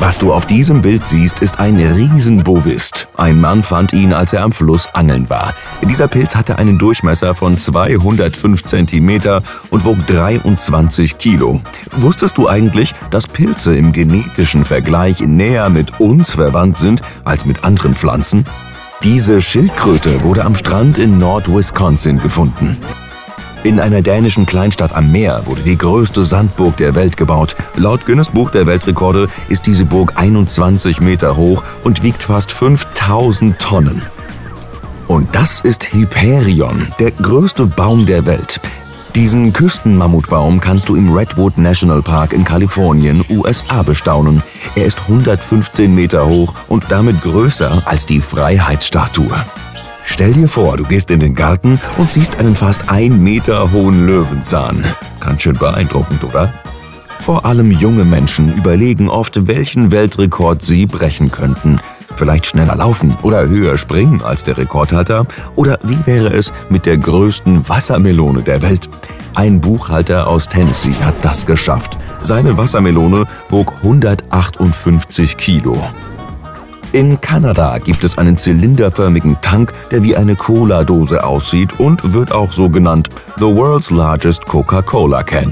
Was du auf diesem Bild siehst, ist ein Riesenbovist. Ein Mann fand ihn, als er am Fluss angeln war. Dieser Pilz hatte einen Durchmesser von 205 cm und wog 23 Kilo. Wusstest du eigentlich, dass Pilze im genetischen Vergleich näher mit uns verwandt sind als mit anderen Pflanzen? Diese Schildkröte wurde am Strand in Nord-Wisconsin gefunden. In einer dänischen Kleinstadt am Meer wurde die größte Sandburg der Welt gebaut. Laut Guinness Buch der Weltrekorde ist diese Burg 21 Meter hoch und wiegt fast 5000 Tonnen. Und das ist Hyperion, der größte Baum der Welt. Diesen Küstenmammutbaum kannst du im Redwood National Park in Kalifornien, USA, bestaunen. Er ist 115 Meter hoch und damit größer als die Freiheitsstatue. Stell dir vor, du gehst in den Garten und siehst einen fast 1 Meter hohen Löwenzahn. Ganz schön beeindruckend, oder? Vor allem junge Menschen überlegen oft, welchen Weltrekord sie brechen könnten. Vielleicht schneller laufen oder höher springen als der Rekordhalter? Oder wie wäre es mit der größten Wassermelone der Welt? Ein Buchhalter aus Tennessee hat das geschafft. Seine Wassermelone wog 158 Kilo. In Kanada gibt es einen zylinderförmigen Tank, der wie eine Cola-Dose aussieht und wird auch so genannt The World's Largest Coca-Cola Can.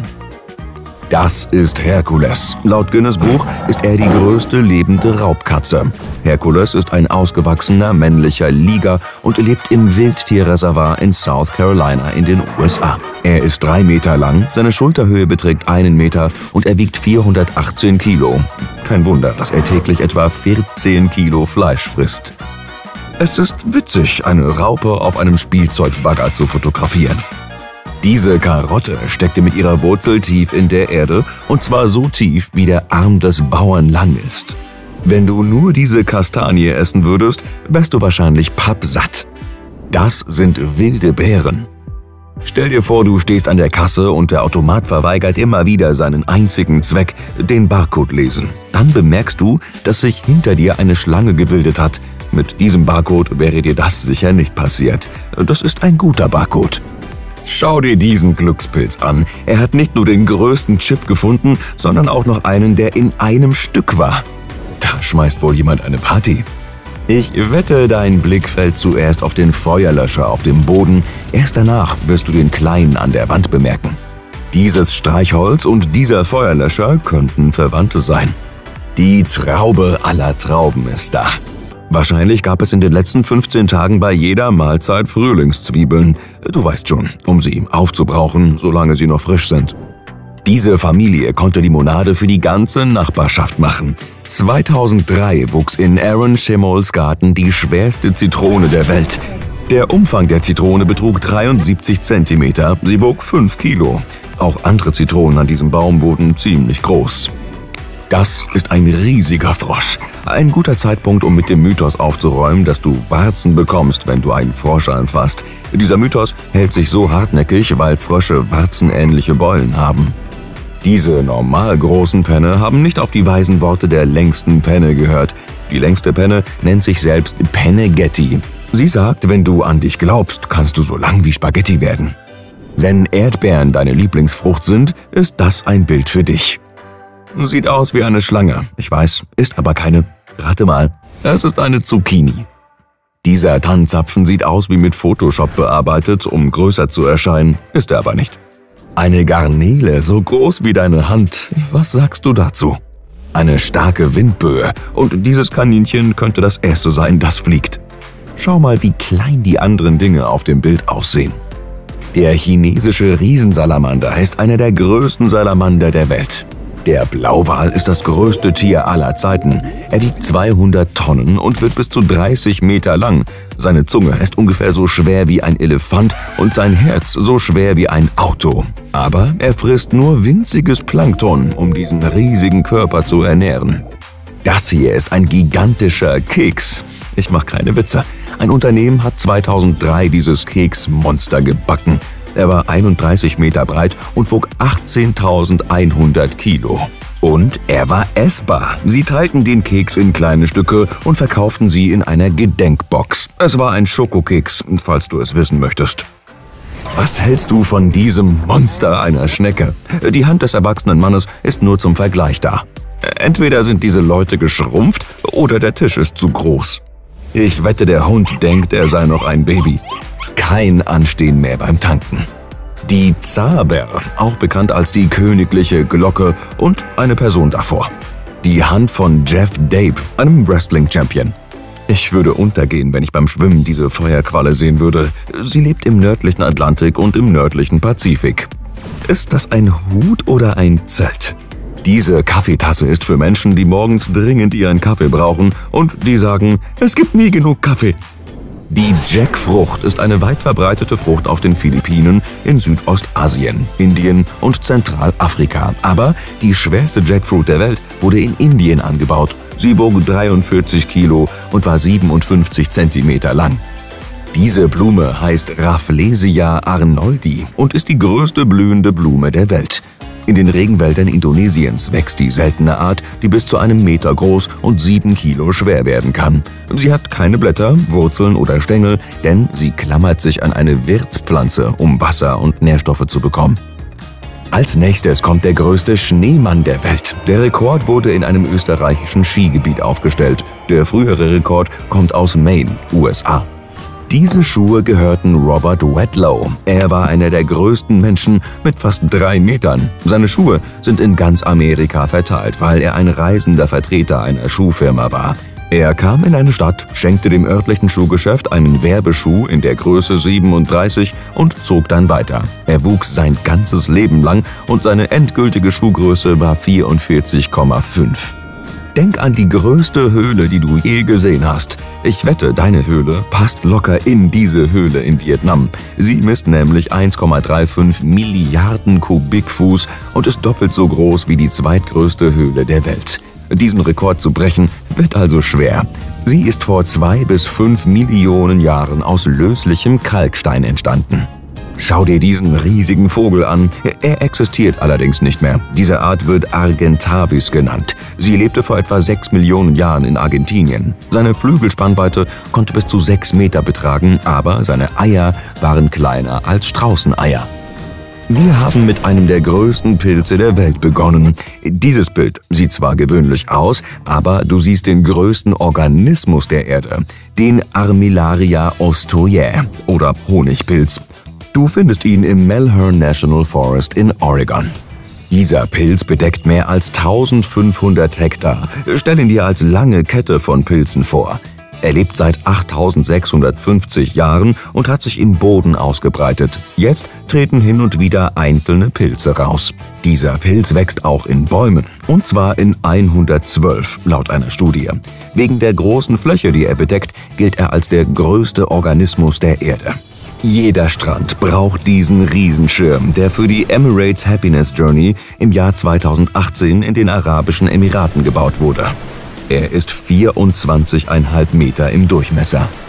Das ist Herkules. Laut Guinness Buch ist er die größte lebende Raubkatze. Herkules ist ein ausgewachsener männlicher Liger und lebt im Wildtierreservat in South Carolina in den USA. Er ist 3 Meter lang, seine Schulterhöhe beträgt 1 Meter und er wiegt 418 Kilo. Kein Wunder, dass er täglich etwa 14 Kilo Fleisch frisst. Es ist witzig, eine Raupe auf einem Spielzeugbagger zu fotografieren. Diese Karotte steckte mit ihrer Wurzel tief in der Erde, und zwar so tief, wie der Arm des Bauern lang ist. Wenn du nur diese Kastanie essen würdest, wärst du wahrscheinlich pappsatt. Das sind wilde Beeren. Stell dir vor, du stehst an der Kasse und der Automat verweigert immer wieder seinen einzigen Zweck, den Barcode lesen. Dann bemerkst du, dass sich hinter dir eine Schlange gebildet hat. Mit diesem Barcode wäre dir das sicher nicht passiert. Das ist ein guter Barcode. Schau dir diesen Glückspilz an. Er hat nicht nur den größten Chip gefunden, sondern auch noch einen, der in einem Stück war. Da schmeißt wohl jemand eine Party. Ich wette, dein Blick fällt zuerst auf den Feuerlöscher auf dem Boden. Erst danach wirst du den kleinen an der Wand bemerken. Dieses Streichholz und dieser Feuerlöscher könnten Verwandte sein. Die Traube aller Trauben ist da. Wahrscheinlich gab es in den letzten 15 Tagen bei jeder Mahlzeit Frühlingszwiebeln. Du weißt schon, um sie aufzubrauchen, solange sie noch frisch sind. Diese Familie konnte Limonade für die ganze Nachbarschaft machen. 2003 wuchs in Aaron Schimols Garten die schwerste Zitrone der Welt. Der Umfang der Zitrone betrug 73 cm, sie wog 5 Kilo. Auch andere Zitronen an diesem Baum wurden ziemlich groß. Das ist ein riesiger Frosch. Ein guter Zeitpunkt, um mit dem Mythos aufzuräumen, dass du Warzen bekommst, wenn du einen Frosch anfasst. Dieser Mythos hält sich so hartnäckig, weil Frösche warzenähnliche Beulen haben. Diese normal großen Penne haben nicht auf die weisen Worte der längsten Penne gehört. Die längste Penne nennt sich selbst Penne-Getty. Sie sagt, wenn du an dich glaubst, kannst du so lang wie Spaghetti werden. Wenn Erdbeeren deine Lieblingsfrucht sind, ist das ein Bild für dich. Sieht aus wie eine Schlange. Ich weiß, ist aber keine. Rate mal, es ist eine Zucchini. Dieser Tannenzapfen sieht aus wie mit Photoshop bearbeitet, um größer zu erscheinen, ist er aber nicht. Eine Garnele, so groß wie deine Hand. Was sagst du dazu? Eine starke Windböe. Und dieses Kaninchen könnte das erste sein, das fliegt. Schau mal, wie klein die anderen Dinge auf dem Bild aussehen. Der chinesische Riesensalamander ist einer der größten Salamander der Welt. Der Blauwal ist das größte Tier aller Zeiten. Er wiegt 200 Tonnen und wird bis zu 30 Meter lang. Seine Zunge ist ungefähr so schwer wie ein Elefant und sein Herz so schwer wie ein Auto. Aber er frisst nur winziges Plankton, um diesen riesigen Körper zu ernähren. Das hier ist ein gigantischer Keks. Ich mache keine Witze. Ein Unternehmen hat 2003 dieses Keksmonster gebacken. Er war 31 Meter breit und wog 18.100 Kilo. Und er war essbar. Sie teilten den Keks in kleine Stücke und verkauften sie in einer Gedenkbox. Es war ein Schokokeks, falls du es wissen möchtest. Was hältst du von diesem Monster einer Schnecke? Die Hand des erwachsenen Mannes ist nur zum Vergleich da. Entweder sind diese Leute geschrumpft oder der Tisch ist zu groß. Ich wette, der Hund denkt, er sei noch ein Baby. Kein Anstehen mehr beim Tanken. Die Zaber, auch bekannt als die königliche Glocke, und eine Person davor. Die Hand von Jeff Dabe, einem Wrestling-Champion. Ich würde untergehen, wenn ich beim Schwimmen diese Feuerqualle sehen würde. Sie lebt im nördlichen Atlantik und im nördlichen Pazifik. Ist das ein Hut oder ein Zelt? Diese Kaffeetasse ist für Menschen, die morgens dringend ihren Kaffee brauchen und die sagen, es gibt nie genug Kaffee. Die Jackfrucht ist eine weit verbreitete Frucht auf den Philippinen, in Südostasien, Indien und Zentralafrika. Aber die schwerste Jackfruit der Welt wurde in Indien angebaut. Sie wog 43 Kilo und war 57 Zentimeter lang. Diese Blume heißt Rafflesia arnoldi und ist die größte blühende Blume der Welt. In den Regenwäldern Indonesiens wächst die seltene Art, die bis zu einem Meter groß und 7 Kilo schwer werden kann. Sie hat keine Blätter, Wurzeln oder Stängel, denn sie klammert sich an eine Wirtspflanze, um Wasser und Nährstoffe zu bekommen. Als nächstes kommt der größte Schneemann der Welt. Der Rekord wurde in einem österreichischen Skigebiet aufgestellt. Der frühere Rekord kommt aus Maine, USA. Diese Schuhe gehörten Robert Wadlow. Er war einer der größten Menschen mit fast 3 Metern. Seine Schuhe sind in ganz Amerika verteilt, weil er ein reisender Vertreter einer Schuhfirma war. Er kam in eine Stadt, schenkte dem örtlichen Schuhgeschäft einen Werbeschuh in der Größe 37 und zog dann weiter. Er wuchs sein ganzes Leben lang und seine endgültige Schuhgröße war 44,5. Denk an die größte Höhle, die du je gesehen hast. Ich wette, deine Höhle passt locker in diese Höhle in Vietnam. Sie misst nämlich 1,35 Milliarden Kubikfuß und ist doppelt so groß wie die zweitgrößte Höhle der Welt. Diesen Rekord zu brechen, wird also schwer. Sie ist vor 2 bis 5 Millionen Jahren aus löslichem Kalkstein entstanden. Schau dir diesen riesigen Vogel an. Er existiert allerdings nicht mehr. Diese Art wird Argentavis genannt. Sie lebte vor etwa 6 Millionen Jahren in Argentinien. Seine Flügelspannweite konnte bis zu 6 Meter betragen, aber seine Eier waren kleiner als Straußeneier. Wir haben mit einem der größten Pilze der Welt begonnen. Dieses Bild sieht zwar gewöhnlich aus, aber du siehst den größten Organismus der Erde, den Armillaria ostoyae oder Honigpilz. Du findest ihn im Malheur National Forest in Oregon. Dieser Pilz bedeckt mehr als 1500 Hektar. Stell ihn dir als lange Kette von Pilzen vor. Er lebt seit 8650 Jahren und hat sich im Boden ausgebreitet. Jetzt treten hin und wieder einzelne Pilze raus. Dieser Pilz wächst auch in Bäumen, und zwar in 112 laut einer Studie. Wegen der großen Fläche, die er bedeckt, gilt er als der größte Organismus der Erde. Jeder Strand braucht diesen Riesenschirm, der für die Emirates Happiness Journey im Jahr 2018 in den Arabischen Emiraten gebaut wurde. Er ist 24,5 Meter im Durchmesser.